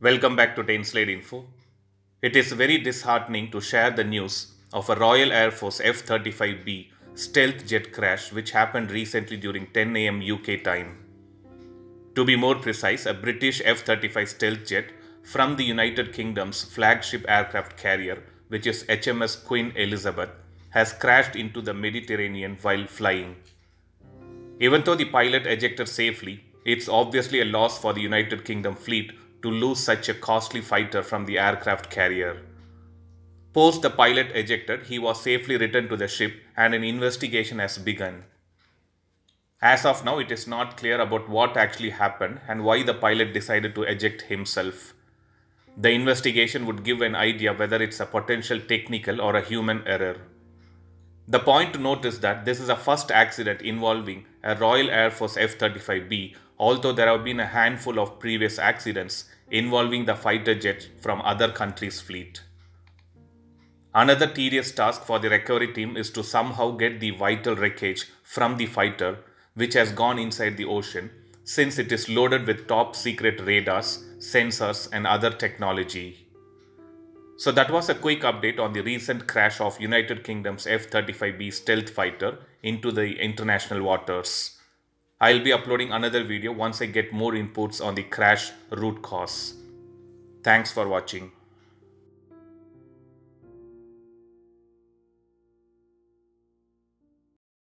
Welcome back to Tainslade Info. It is very disheartening to share the news of a Royal Air Force F-35B stealth jet crash which happened recently during 10 a.m. UK time. To be more precise, a British F-35 stealth jet from the United Kingdom's flagship aircraft carrier, which is HMS Queen Elizabeth, has crashed into the Mediterranean while flying. Even though the pilot ejected safely, it's obviously a loss for the United Kingdom fleet to lose such a costly fighter from the aircraft carrier. Post the pilot ejected, he was safely returned to the ship and an investigation has begun. As of now, it is not clear about what actually happened and why the pilot decided to eject himself. The investigation would give an idea whether it's a potential technical or a human error. The point to note is that this is a first accident involving a Royal Air Force F-35B, although there have been a handful of previous accidents involving the fighter jets from other countries' fleet. Another tedious task for the recovery team is to somehow get the vital wreckage from the fighter, which has gone inside the ocean, since it is loaded with top secret radars, sensors and other technology. So that was a quick update on the recent crash of United Kingdom's F-35B stealth fighter into the international waters. I'll be uploading another video once I get more inputs on the crash root cause. Thanks for watching.